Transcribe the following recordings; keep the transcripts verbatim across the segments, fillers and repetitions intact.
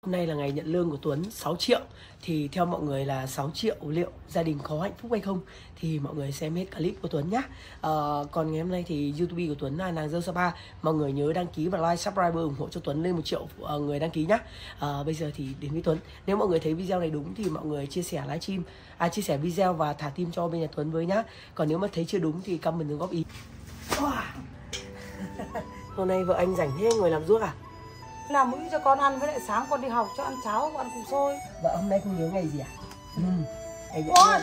Hôm nay là ngày nhận lương của Tuấn sáu triệu. Thì theo mọi người là sáu triệu liệu gia đình có hạnh phúc hay không? Thì mọi người xem hết clip của Tuấn nhá. Ờ, còn ngày hôm nay thì YouTube của Tuấn là Nàng Dâu Sapa. Mọi người nhớ đăng ký và like, subscribe ủng hộ cho Tuấn lên một triệu uh, người đăng ký nhá. uh, Bây giờ thì đến với Tuấn. Nếu mọi người thấy video này đúng thì mọi người chia sẻ livestream, à, chia sẻ video và thả tim cho bên nhà Tuấn với nhá. Còn nếu mà thấy chưa đúng thì comment đừng góp ý. Hôm nay vợ anh rảnh thế ngồi làm ruốc à? Làm mũi cho con ăn, với lại sáng con đi học cho ăn cháo, con ăn cùng xôi. Vợ hôm nay không nhớ ngày gì à? Ừ. Ngày Con!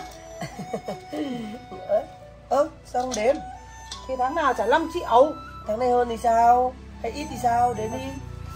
Ơ, ơ, sao không đếm? Thì tháng nào trả năm triệu. Tháng này hơn thì sao? Hay ít thì sao? Đếm đi.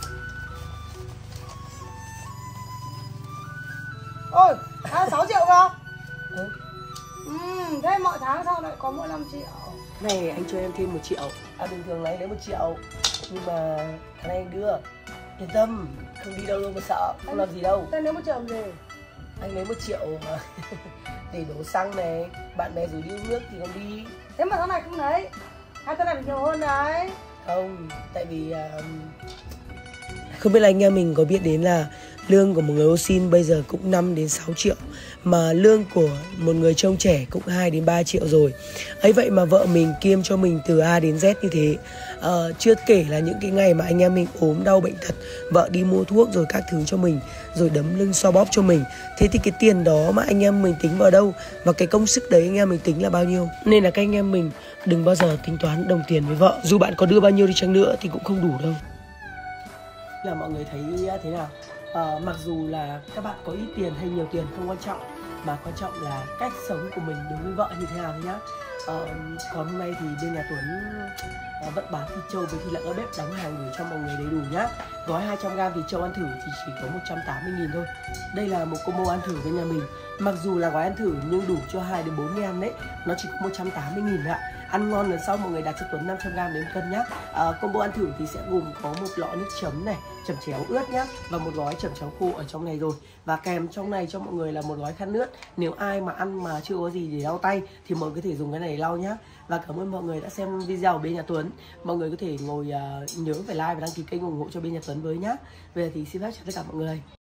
Ôi, à, sáu triệu cơ? Ừ. Ừ, thế mọi tháng sao lại có mỗi năm triệu? Này anh cho em thêm một triệu. À bình thường lấy lấy một triệu. Nhưng mà tháng này anh đưa. Yên tâm, không đi đâu đâu mà sợ, không anh, làm gì đâu. Thế lấy một triệu làm gì? Anh lấy một triệu mà để đổ xăng này, bạn bè rủ đi uống nước thì còn đi. Thế mà tháng này không lấy. Hai tháng này phải nhiều hơn đấy. Không, tại vì uh... không biết là anh em mình có biết đến là lương của một người ô sin bây giờ cũng năm đến sáu triệu, mà lương của một người trông trẻ cũng hai đến ba triệu rồi. Ấy vậy mà vợ mình kiêm cho mình từ A đến Z như thế. Ờ, chưa kể là những cái ngày mà anh em mình ốm đau bệnh tật, vợ đi mua thuốc rồi các thứ cho mình, rồi đấm lưng xoa bóp cho mình. Thế thì cái tiền đó mà anh em mình tính vào đâu, và cái công sức đấy anh em mình tính là bao nhiêu. Nên là các anh em mình đừng bao giờ tính toán đồng tiền với vợ. Dù bạn có đưa bao nhiêu đi chăng nữa thì cũng không đủ đâu. Là mọi người thấy thế nào? À, mặc dù là các bạn có ít tiền hay nhiều tiền không quan trọng, mà quan trọng là cách sống của mình đối với vợ như thế nào thôi nhá. À, còn hôm nay thì bên nhà Tuấn à, vẫn bán thịt trâu với thịt lợn ở bếp đóng hàng gửi cho mọi người đầy đủ nhá. Gói hai trăm gam thịt trâu ăn thử thì chỉ có một trăm tám mươi nghìn thôi. Đây là một combo ăn thử bên nhà mình. Mặc dù là gói ăn thử nhưng đủ cho hai đến bốn em đấy. Nó chỉ có một trăm tám mươi nghìn ạ. Ăn ngon lần sau mọi người đặt cho Tuấn năm trăm gam đến cân nhá. À, combo ăn thử thì sẽ gồm có một lọ nước chấm này, chẩm chéo ướt nhá, và một gói chẩm chéo khô ở trong này rồi. Và kèm trong này cho mọi người là một gói khăn nước. Nếu ai mà ăn mà chưa có gì để lau tay thì mọi người có thể dùng cái này lau nhá. Và cảm ơn mọi người đã xem video ở bên nhà Tuấn. Mọi người có thể ngồi uh, nhớ phải like và đăng ký kênh ủng hộ cho bên nhà Tuấn với nhá. Bây giờ thì xin phép chào tất cả mọi người.